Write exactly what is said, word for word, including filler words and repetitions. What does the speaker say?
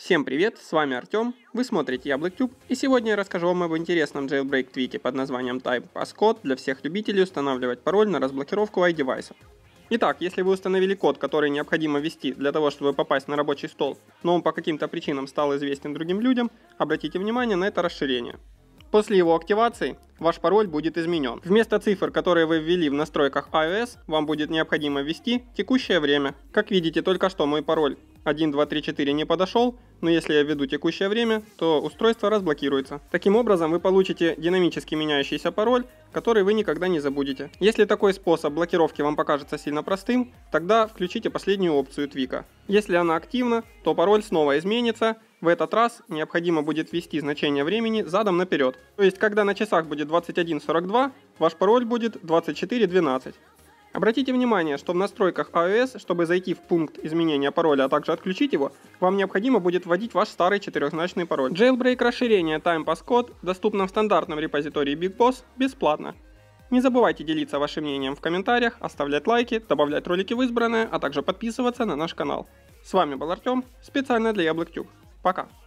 Всем привет, с вами Артем, вы смотрите YablokTube, и сегодня я расскажу вам об интересном jailbreak твике под названием TimePassCode для всех любителей устанавливать пароль на разблокировку iDevice. Итак, если вы установили код, который необходимо ввести для того, чтобы попасть на рабочий стол, но он по каким-то причинам стал известен другим людям, обратите внимание на это расширение. После его активации ваш пароль будет изменен. Вместо цифр, которые вы ввели в настройках iOS, вам будет необходимо ввести текущее время. Как видите, только что мой пароль один два три четыре не подошел, но если я введу текущее время, то устройство разблокируется. Таким образом, вы получите динамически меняющийся пароль, который вы никогда не забудете. Если такой способ блокировки вам покажется сильно простым, тогда включите последнюю опцию твика. Если она активна, то пароль снова изменится. В этот раз необходимо будет ввести значение времени задом наперед. То есть, когда на часах будет двадцать один сорок два, ваш пароль будет двадцать четыре двенадцать. Обратите внимание, что в настройках iOS, чтобы зайти в пункт изменения пароля, а также отключить его, вам необходимо будет вводить ваш старый четырехзначный пароль. Jailbreak расширение TimePassCode доступно в стандартном репозитории BigBoss бесплатно. Не забывайте делиться вашим мнением в комментариях, оставлять лайки, добавлять ролики в избранное, а также подписываться на наш канал. С вами был Артем, специально для YablokTube. Пока!